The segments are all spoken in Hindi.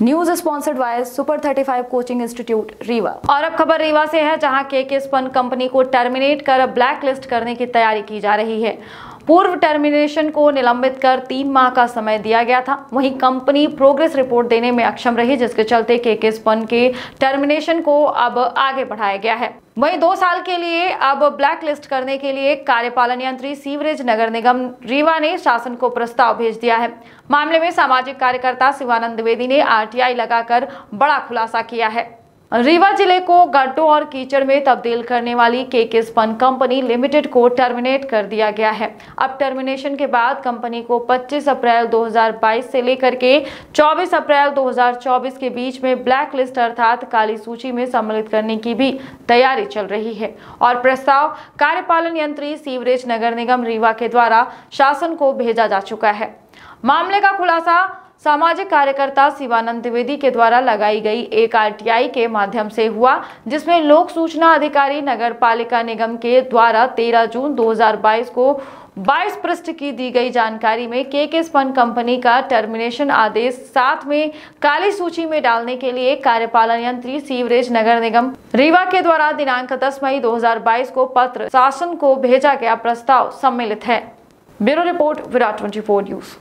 News sponsored by super 35 coaching institute Rewa. और अब खबर रीवा से है, जहां के स्पन कंपनी को टर्मिनेट कर ब्लैक लिस्ट करने की तैयारी की जा रही है। पूर्व टर्मिनेशन को निलंबित कर 3 माह का समय दिया गया था। वहीं कंपनी प्रोग्रेस रिपोर्ट देने में अक्षम रही, जिसके चलते के स्पन के टर्मिनेशन को अब आगे बढ़ाया गया है। वहीं 2 साल के लिए अब ब्लैक लिस्ट करने के लिए कार्यपालन यंत्री सीवरेज नगर निगम रीवा ने शासन को प्रस्ताव भेज दिया है। मामले में सामाजिक कार्यकर्ता शिवानंद द्विवेदी ने आरटीआई लगाकर बड़ा खुलासा किया है। रीवा जिले को गड्ढों और कीचड़ में तब्दील करने वाली के स्पन कंपनी लिमिटेड को टर्मिनेट कर दिया गया है। अब टर्मिनेशन के बाद कंपनी को 25 अप्रैल 2022 से लेकर के 24 अप्रैल 2024 के बीच में ब्लैक लिस्ट अर्थात काली सूची में सम्मिलित करने की भी तैयारी चल रही है और प्रस्ताव कार्यपालन यंत्री सीवरेज नगर निगम रीवा के द्वारा शासन को भेजा जा चुका है। मामले का खुलासा सामाजिक कार्यकर्ता शिवानंद द्विवेदी के द्वारा लगाई गई एक आरटीआई के माध्यम से हुआ, जिसमें लोक सूचना अधिकारी नगर पालिका निगम के द्वारा 13 जून 2022 को 22 पृष्ठ की दी गई जानकारी में के स्पन कंपनी का टर्मिनेशन आदेश साथ में काली सूची में डालने के लिए कार्यपालन यंत्री सीवरेज नगर निगम रीवा के द्वारा दिनांक 10 मई 2022 को पत्र शासन को भेजा गया प्रस्ताव सम्मिलित है। Bureau report Virat 24 news.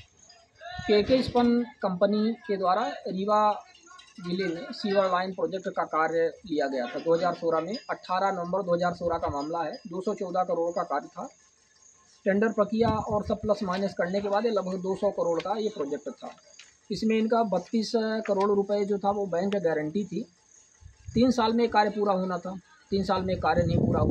K span company के द्वारा रीवा जिले में सीवर लाइन प्रोजेक्ट का कार्य लिया गया था 2016 में। 18 नवंबर 2016 का मामला है। 214 करोड़ का कार्य था। टेंडर प्रक्रिया और सब प्लस माइनस करने के बाद ये लगभग 200 करोड़ का ये प्रोजेक्ट था। इसमें इनका 32 करोड़ रुपए जो था वो बैंक गारंटी थी। 3 साल में कार्य पूरा होना था। 3 साल में कार्य नहीं पूरा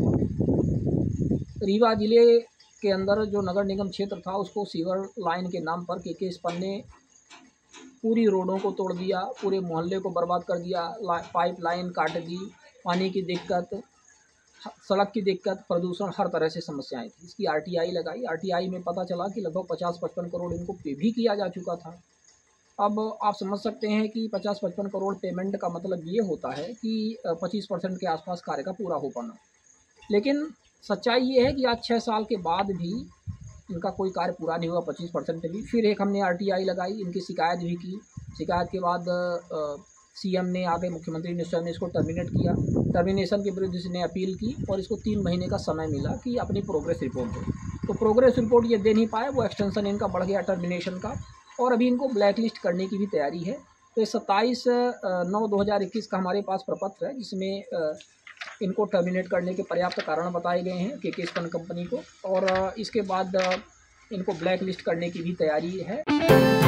हुआ। रीवा जिले के अंदर जो नगर निगम क्षेत्र था उसको सीवर लाइन के नाम पर के स्पन ने पूरी रोडों को तोड़ दिया, पूरे मोहल्ले को बर्बाद कर दिया, पाइप लाइन काट दी, पानी की दिक्कत, सड़क की दिक्कत, प्रदूषण, हर तरह से समस्याएं थी। इसकी आरटीआई लगाई। आरटीआई में पता चला कि लगभग 50-55 करोड़ इनको पे भी किया जा चुका था। अब आप समझ सकते हैं कि 50-55 करोड़ पेमेंट का मतलब ये होता है कि 25% के आसपास कार्य का पूरा हो पाना। लेकिन सच्चाई ये है कि आज 6 साल के बाद भी इनका कोई कार्य पूरा नहीं हुआ 25% भी। फिर एक हमने आरटीआई लगाई, इनकी शिकायत भी की। शिकायत के बाद सीएम ने आगे मुख्यमंत्री ने स्वयं इसको टर्मिनेट किया। टर्मिनेशन के विरुद्ध इसने अपील की और इसको 3 महीने का समय मिला कि अपनी प्रोग्रेस रिपोर्ट दे। तो प्रोग्रेस रिपोर्ट ये दे नहीं पाए, वो एक्सटेंशन इनका बढ़ गया टर्मिनेशन का और अभी इनको ब्लैक लिस्ट करने की भी तैयारी है। तो 27/9/2021 का हमारे पास प्रपत्र है, जिसमें इनको टर्मिनेट करने के पर्याप्त कारण बताए गए हैं के स्पन कंपनी को, और इसके बाद इनको ब्लैक लिस्ट करने की भी तैयारी है।